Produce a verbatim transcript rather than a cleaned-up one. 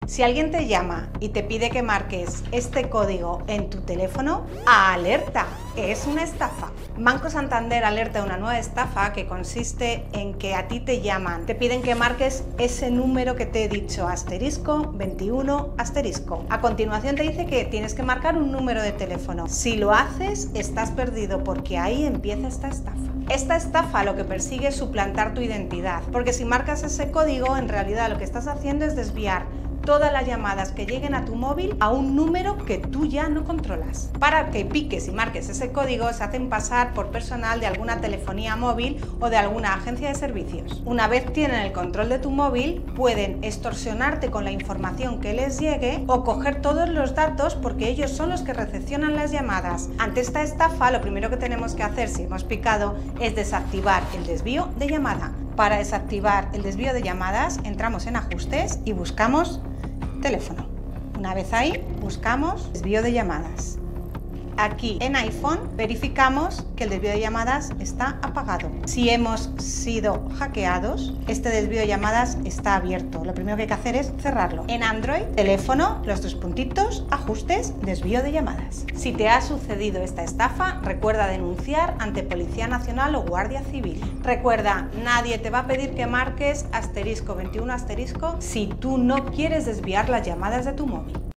Si alguien te llama y te pide que marques este código en tu teléfono, alerta, es una estafa. Banco Santander alerta de una nueva estafa que consiste en que a ti te llaman, te piden que marques ese número que te he dicho, asterisco veintiuno asterisco. A continuación te dice que tienes que marcar un número de teléfono. Si lo haces, estás perdido porque ahí empieza esta estafa. Esta estafa lo que persigue es suplantar tu identidad, porque si marcas ese código, en realidad lo que estás haciendo es desviar todas las llamadas que lleguen a tu móvil a un número que tú ya no controlas. Para que piques y marques ese código, se hacen pasar por personal de alguna telefonía móvil o de alguna agencia de servicios. Una vez tienen el control de tu móvil, pueden extorsionarte con la información que les llegue o coger todos los datos porque ellos son los que recepcionan las llamadas. Ante esta estafa, lo primero que tenemos que hacer si hemos picado es desactivar el desvío de llamada. Para desactivar el desvío de llamadas, entramos en ajustes y buscamos teléfono. Una vez ahí, buscamos desvío de llamadas. Aquí en iPhone verificamos que el desvío de llamadas está apagado. Si hemos sido hackeados, este desvío de llamadas está abierto. Lo primero que hay que hacer es cerrarlo. En Android, teléfono, los tres puntitos, ajustes, desvío de llamadas. Si te ha sucedido esta estafa, recuerda denunciar ante Policía Nacional o Guardia Civil. Recuerda, nadie te va a pedir que marques asterisco veintiuno asterisco si tú no quieres desviar las llamadas de tu móvil.